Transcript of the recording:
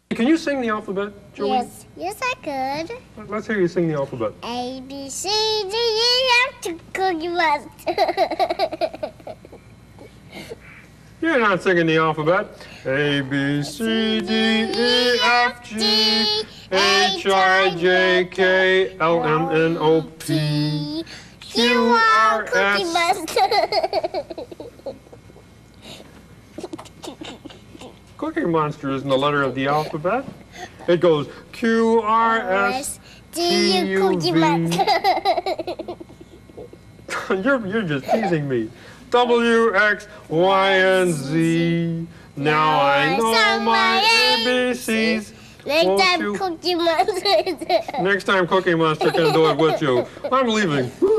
Can you sing the alphabet, Joey? Yes, I could. Let's hear you sing the alphabet. A, B, C, D, E, F, G, Cookie Monster. You're not singing the alphabet. A, B, C, D, E, F, G, H, I, J, K, L, M, N, O, P, Q, R, Cookie S. Monster. Cookie Monster isn't the letter of the alphabet. It goes Q, R, S, T, U, Cookie V. Monster. You're just teasing me. W, X, Y, and Z. Now I know my ABCs. Next time Cookie Monster. Next time Cookie Monster can do it with you. I'm leaving.